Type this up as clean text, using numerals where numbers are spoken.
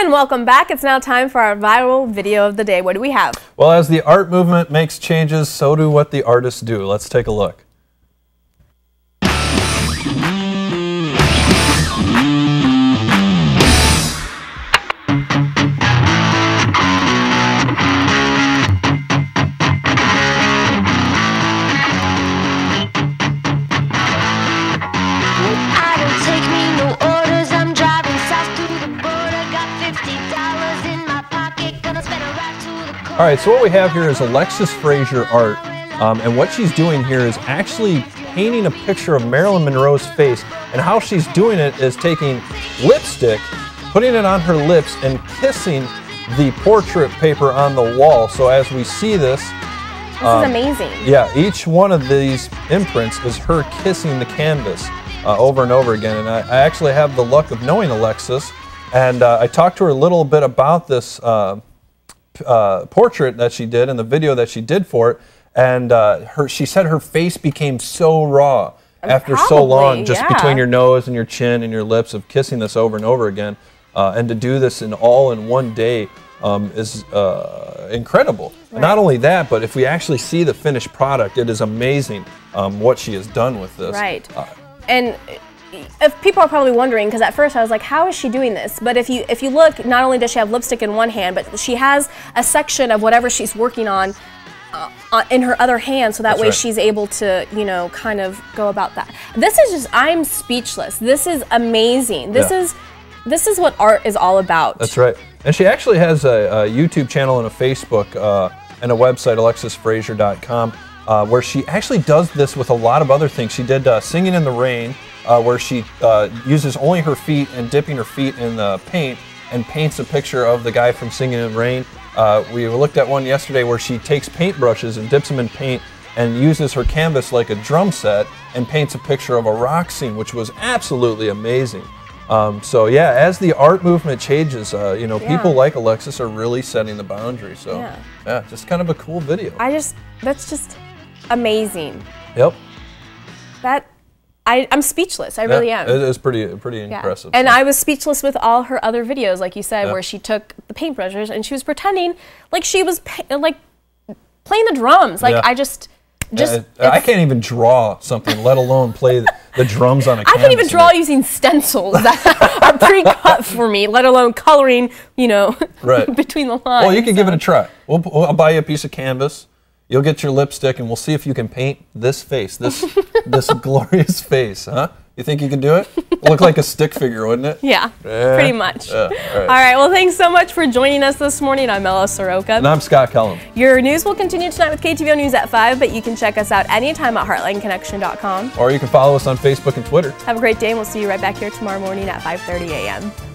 And welcome back. It's now time for our viral video of the day. What do we have? Well, as the art movement makes changes, so do what the artists do. Let's take a look. All right, so what we have here is Alexis Frazier art, and what she's doing here is actually painting a picture of Marilyn Monroe's face, and how she's doing it is taking lipstick, putting it on her lips, and kissing the portrait paper on the wall. So as we see this, this is amazing. Yeah, each one of these imprints is her kissing the canvas over and over again, and I actually have the luck of knowing Alexis, and I talked to her a little bit about this portrait that she did and the video that she did for it, and she said her face became so raw after so long, just between your nose and your chin and your lips, of kissing this over and over again, and to do this in one day is incredible. Right. Not only that, but if we actually see the finished product, it is amazing what she has done with this. Right. And if people are probably wondering, because at first I was like, how is she doing this? But if you look, not only does she have lipstick in one hand, but she has a section of whatever she's working on in her other hand, so that way she's able to, you know, kind of go about that. This is just, I'm speechless. This is amazing. This is what art is all about. That's right. And she actually has a YouTube channel and a Facebook and a website, alexisfrazier.com, where she actually does this with a lot of other things. She did Singing in the Rain, where she uses only her feet and dipping her feet in the paint and paints a picture of the guy from Singing in the Rain. We looked at one yesterday where she takes paintbrushes and dips them in paint and uses her canvas like a drum set and paints a picture of a rock scene, which was absolutely amazing. So yeah, as the art movement changes, you know, people like Alexis are really setting the boundary. So yeah, just kind of a cool video. That's just amazing. Yep. I'm speechless. I really am. It is pretty impressive. And I was speechless with all her other videos, like you said, where she took the paintbrushes and she was pretending like she was like playing the drums. Like I can't even draw something, let alone play the drums on a canvas. I can't even draw using stencils that are pre-cut for me, let alone coloring, you know, between the lines. Well, you can give it a try. I'll buy you a piece of canvas. You'll get your lipstick, and we'll see if you can paint this face, this glorious face, huh? You think you can do it? It'll look like a stick figure, wouldn't it? Yeah, pretty much. All right, well, thanks so much for joining us this morning. I'm Ella Soroka. And I'm Scott Kellum. Your news will continue tonight with KTVO News at 5, but you can check us out anytime at heartlineconnection.com. Or you can follow us on Facebook and Twitter. Have a great day, and we'll see you right back here tomorrow morning at 5:30 a.m.